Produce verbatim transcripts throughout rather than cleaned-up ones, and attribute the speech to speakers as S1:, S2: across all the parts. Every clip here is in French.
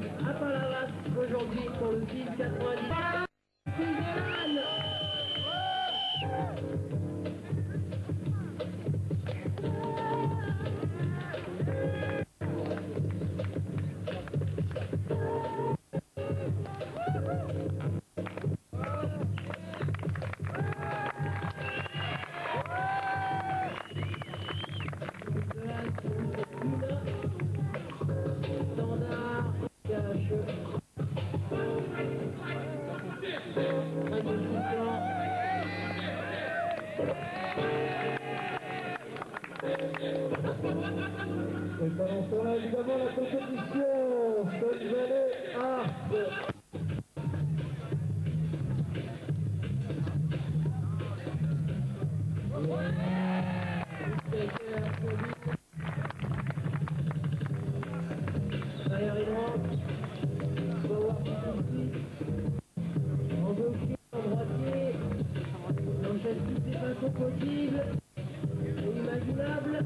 S1: à Palavas aujourd'hui pour le six quatre-vingt-dix.
S2: Et pendant ce temps-là, évidemment, la compétition, Sun Valley Art.
S1: En gaucher, en droitier, dans toutes les façons possibles et imaginables.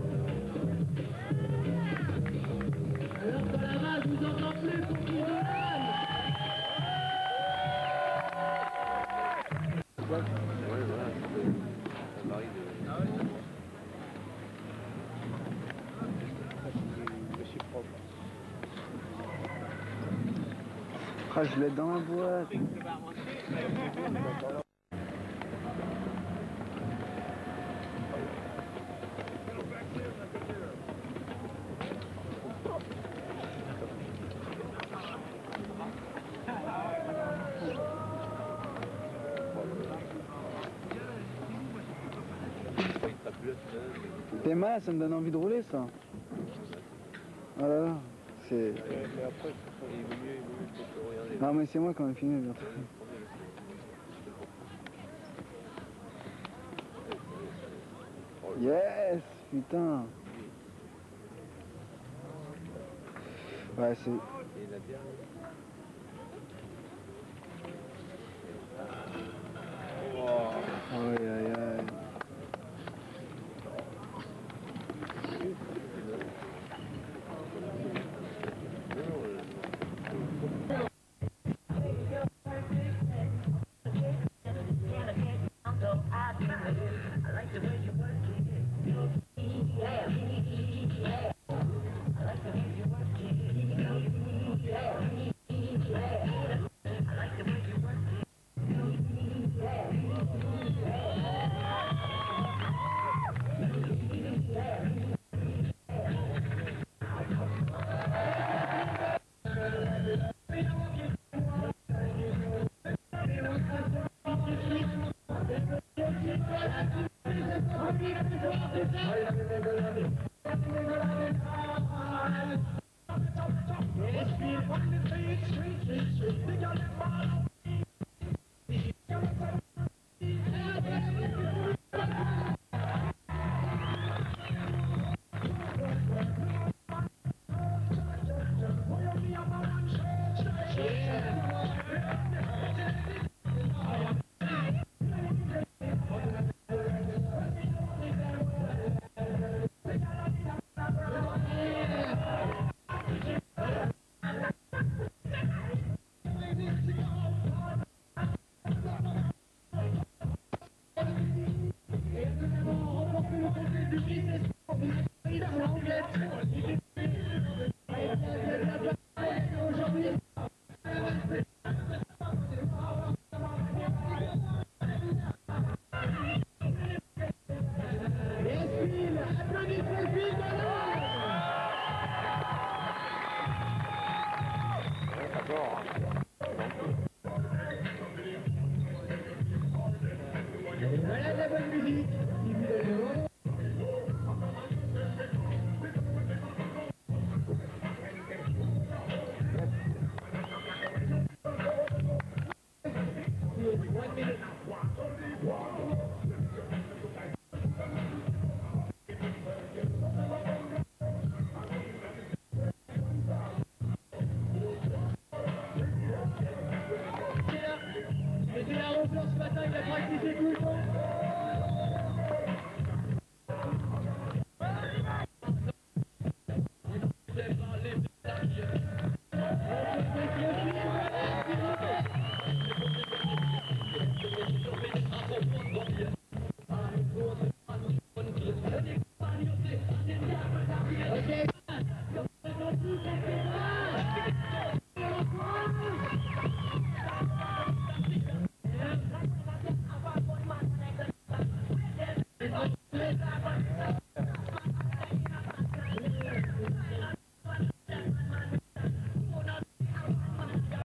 S1: Alors Palavas, je vous entends plus pour qu'il donne.
S3: Ouais, voilà, ça varie de... Ah ouais. Monsieur propre.
S4: Ah, je l'ai dans la boîte. T'es mal, ça me donne envie de rouler ça. Voilà, c'est...
S3: Mais après, il vaut mieux, il vaut mieux que je peux regarder.
S4: Non mais c'est moi quand même filmé bientôt. Yes, putain. Ouais, c'est...
S3: Et la dernière.
S4: Aïe aïe aïe.
S1: Voilà de la bonne musique. C'était la ronfleur ce matin, il a pratiqué tout le temps.